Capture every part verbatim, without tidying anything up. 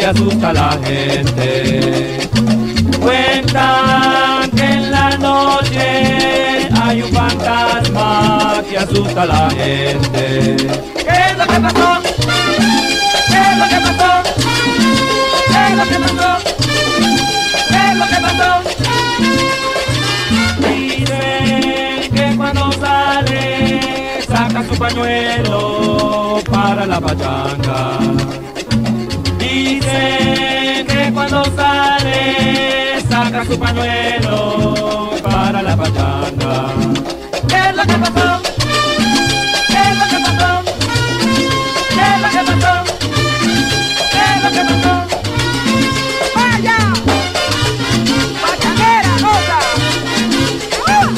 asusta a la gente. Cuentan que en la noche hay un fantasma que asusta a la gente. ¿Qué es lo que pasó? ¿Qué es lo que pasó? ¿Qué es lo que pasó? ¿Qué es lo que pasó? Dicen que cuando sale saca su pañuelo para la pachanga. Dicen que cuando sale saca su pañuelo para la pachanga. ¿Qué es lo que pasó? ¿Qué es lo que pasó? ¿Qué es lo que pasó? ¿Qué es lo que pasó? ¡Vaya! ¡Pachanguera, cosa! ¡Uh!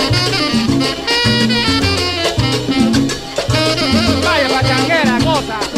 Vaya pachanguera, cosa.